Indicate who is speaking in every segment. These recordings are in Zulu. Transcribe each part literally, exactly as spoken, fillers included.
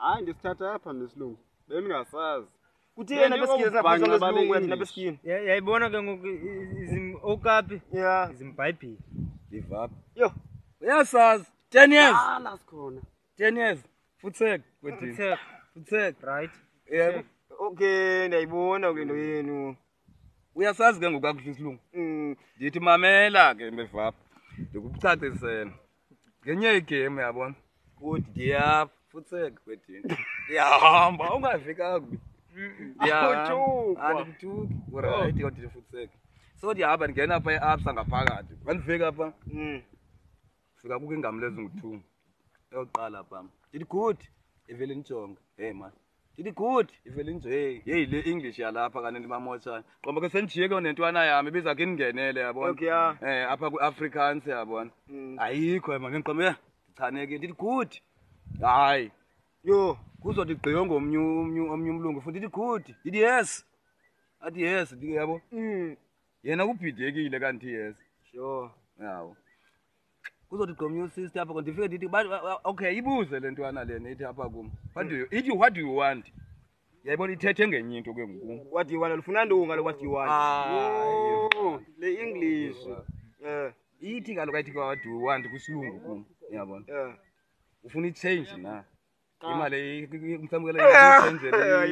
Speaker 1: Hayi ndisithatha apha nesilungu. Bendingasazi.
Speaker 2: Kuthi yena besikini sapha ngesilungu yathi nabesikini.
Speaker 3: Yayibona ke ngoku izim okapi.
Speaker 2: Yeah.
Speaker 3: Izimbhayibheli.
Speaker 2: Livaphi.
Speaker 4: Yo. Uyasazi ten years.
Speaker 1: Ala sikhona.
Speaker 4: ten years. Futsek kwedini.
Speaker 3: Futsek.
Speaker 4: Futsek.
Speaker 3: Right.
Speaker 4: Yebo.
Speaker 2: Okay, ndiyayibona kule nto yenu.
Speaker 4: Uyasazi ke ngokukakuhle isilungu.
Speaker 2: Mm.
Speaker 4: Ndithi mamela ke mbevapha. Ndikucacisela. Ngenye igame yabona. Good dear. Futsek kwedini. Yahamba ungafika kubi. Yeah. Andikutuki. Alright, yodwa futsek. So ndihamba ndingena apha eAbsa ngaphakathi. Mandifika apha.
Speaker 2: Mm.
Speaker 4: Fika kuke ingami lezi ngithu. Eyoqala pha. Ndithi good. Ivele nijonge. Hey man. Ndithi good. Ivele nje hey, hey le English yalapha kanti ndimamoshana. Qomba ke senijike nentwana yami ibiza ke ningenele yabona.
Speaker 2: Okay yeah.
Speaker 4: Eh apha kuAfrikaans yabona. Ayikho man ngiqome ngichaneke ndithi good. Hayi.
Speaker 2: Yo,
Speaker 4: kuzothi gqiyo ngomnye omnye omnye umlungu futhi ndithi good. Ndithi yes. Athi yes ndithi yabo.
Speaker 2: Mm.
Speaker 4: Yena kubhidekile kanti yes.
Speaker 2: Sure.
Speaker 4: Yawo. Kuzothi gqomnye usister apha ndifike ndithi okay ibuze lentwana lena ithi apha kum. What do you ithi what do you want? Yayibona ithethe ngenye into ke ngoku.
Speaker 2: What do you want? Ufuna ndunga lo what do you want?
Speaker 4: Ah,
Speaker 1: Le English.
Speaker 2: Eh.
Speaker 4: ithi kaloku ayithi what do you want kusilungu kum. Uyabona?
Speaker 2: Eh.
Speaker 4: Ufuna i-change na. Imali umsamukele i-change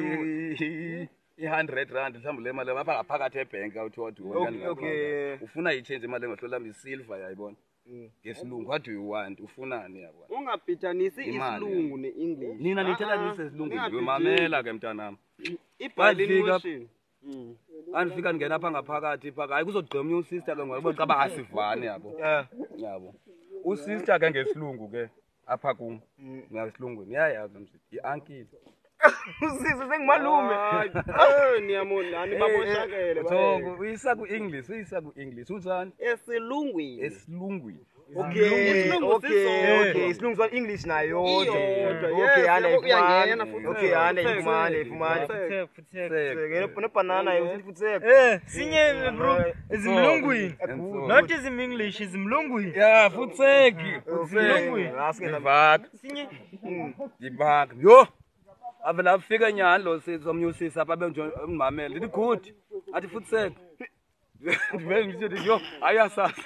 Speaker 4: i one hundred rand mhlawumbe le mali apha ngaphakathi ebank awuthi what do you want?
Speaker 2: Okay.
Speaker 4: Ufuna i-change imali engahlola isilver yayibona. Ngesilungu what do you want? Ufunani yabona?
Speaker 1: Ungabhidanisi isilungu neEnglish.
Speaker 4: Nina nithethanise isilungu mamela ke mntanami.
Speaker 1: Ibilinguation. Mm.
Speaker 4: Andifika ngena apha ngaphakathi phaka hayi kuzogqomnye usister ke ngoba caba asivani yabo.
Speaker 2: Yeah.
Speaker 4: Yabo. Usister ke ngesilungu ke apha kum. Ngesilungu niyayazi msithi i-uncle.
Speaker 2: Usisi sengimalume.
Speaker 1: Eh niyamona nani baboshakele ba.
Speaker 4: So uyisa ku-English, uyisa ku-English. Uthani?
Speaker 1: Esilungwini.
Speaker 4: Esilungwini.
Speaker 2: Okay, okay, okay. Isilungu sona English nayo. Okay, yana ifumana. Okay, yana ifumana, ifumana.
Speaker 3: Futsek, futsek.
Speaker 2: Ngene banana yo futsek.
Speaker 3: Eh, sinye bro, izimlungwini. Not izim English, izimlungwini.
Speaker 4: Yeah, futsek.
Speaker 2: Izimlungwini. Aske na
Speaker 4: Bak.
Speaker 3: Sinye.
Speaker 4: Dibak. Yo. Avela afika nyani lo sizomnyusisa apha benje umamela. Ndithi good. Athi futsek. Ndivele ngisithi yo ayasazi.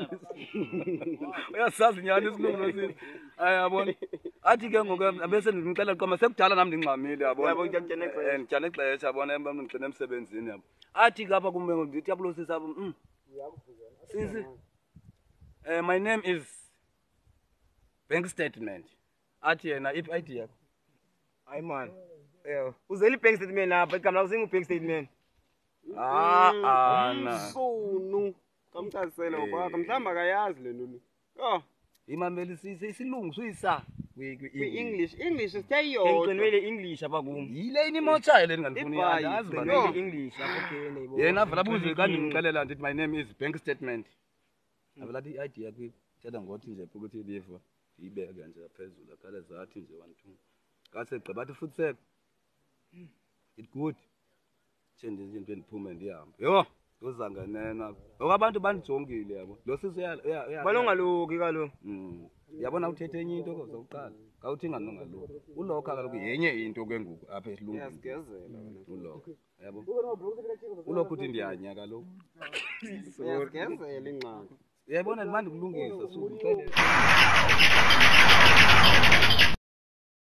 Speaker 4: Uyasazi nyani isilungu losisi. Ayabona. Athi ke ngoku abese ndimxelela qoma sekudala nami ndingxamile yabona.
Speaker 2: Yabo ngiyakutshena exesha.
Speaker 4: Ngitshana exesha yabona ngigcina emsebenzini yabo. Athi ke apha kumbe ndithi yabulo sisi apha. Mm. Sisi. Eh my name is bank statement. Athi yena if I D yakho.
Speaker 2: Hayi man. Eh, uzeli bank statement lapha igama lakho singu bank statement.
Speaker 4: Ah ana.
Speaker 1: Sonu. Kamchazisele ngokwakho mhlamba akayazi le nto. Oh,
Speaker 4: Imameli isilungu suyisa
Speaker 1: kwi-English. English sithe yodwa.
Speaker 2: Ngicwenwele English apha kum.
Speaker 4: yile inimotshayo le ngandifuni yazi
Speaker 2: Ngicwenwele English apha okay neibo.
Speaker 4: yena avela buze kanti ngixelela ndithi my name is bank statement. Avela ithi I D yakho thetha ngothi nje ukuthi live ibeke nje phezulu akale zathi nje one two. Kase gqiba athi futsek. It good. Change izinto endiphume ndihambe. Yo, uzanganena. Okabantu bandijongile yabo. Lo sisi uya
Speaker 2: Balongaloki kalo.
Speaker 4: Mm. Yabona uthethe enye into kozoqala. Kawuthi nganongalo. Ulokha kaloku yenye into ke ngoku apha esilungwini.
Speaker 1: Uyazigezela wena.
Speaker 4: Ulokha. Yabo. Ulokha uthi ndiyanya kaloku.
Speaker 1: Uyazigezela ingxaki.
Speaker 4: Yabona manje kulungisa suku.